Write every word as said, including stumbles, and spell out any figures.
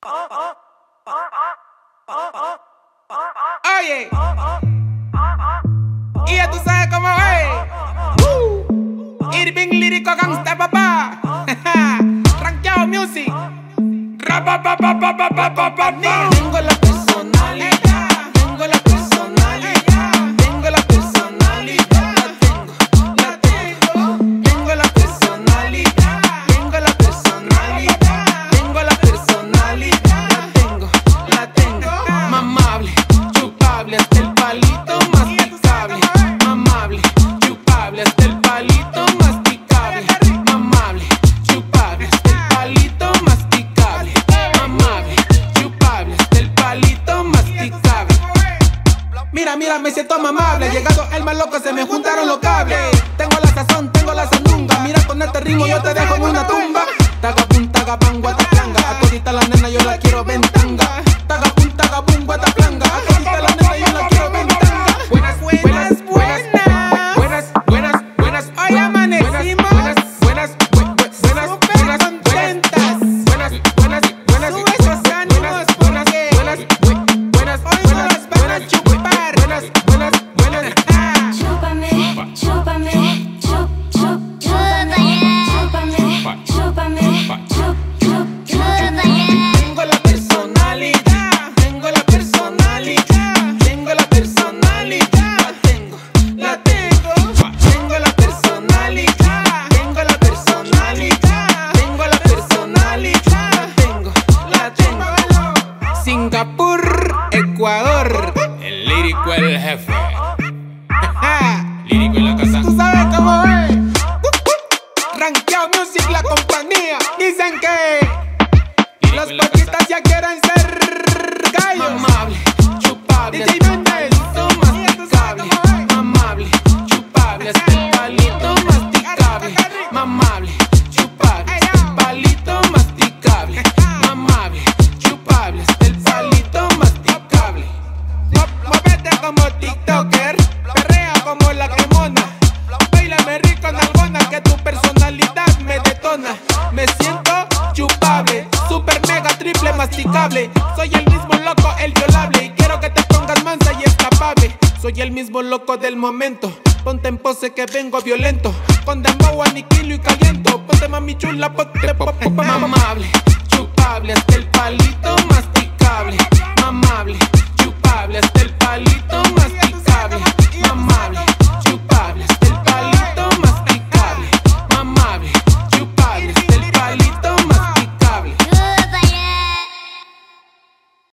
Oye, y ya tú sabes cómo es. uh. Irving lírico gangsta papá. Rankeado music. Rapa pa pa pa pa pa pa pa. Tengo la personalidad, tengo la personalidad, tengo la personalidad, la tengo, la tengo, tengo la personalidad, tengo la personalidad, tengo la personalidad, la tengo, la tengo. Mamable, chupable, hasta el palito masticable. Mamable, chupable, hasta el palito masticable. Mamable, chupable, hasta el palito masticable. Mamable, chupable, hasta el palito masticable. Mira, mira, me siento mamable. Llegado el más loco, se me juntaron los cables. Tengo la sazón, tengo la sandunga. Mira, con este ritmo yo te dejo en una tumba. Tagapun, tagapán, guataplanga. A todita la nena yo la quiero ventanga. Tagapun, tagapun, guataplanga. A todita la nena yo la quiero ventanga. Buenas, buenas, buenas, buenas, buenas, buenas. Hoy amanecimos buenas, buenas, buenas, buenas, buenas, contentas. Buenas, buenas, buenas. Sube esos ánimos porque buenas, buenas, hoy no las van a chupar. Buenas, buenas, buenas. Chúpame, chúpame, chup, chup, chúpame, chúpame, chúpame, chup, chup, chúpame. Tengo la personalidad, tengo la personalidad, tengo la personalidad, la tengo, la tengo. Tengo la personalidad, tengo la personalidad, tengo la personalidad, la tengo, la tengo. Singapur, Ecuador, el lírico el jefe. Lírico en la casa. Tú sabes cómo es. Rankeado Music, la compañía. Dicen que los poquitas ya quieren ser gallos. Mamable, chupable, D J Méndez, masticable. Mamable, chupable, hasta el palito masticable. Mamable, chupable, hasta el palito masticable. Mamable, chupable, hasta el palito masticable. Muévete como TikToker, perrea como la quemona. Bailame rico en alguna, que tu personalidad me detona. Me siento chupable, super mega triple masticable. Soy el mismo loco, el violable, y quiero que te pongas mansa y escapable. Soy el mismo loco del momento. Ponte en pose que vengo violento. Con dembow aniquilo y caliento. Ponte mami chula, ponte pop, pop, mamable, chupable, hasta el palito masticable. Mamable, chupable, hasta el palito masticable.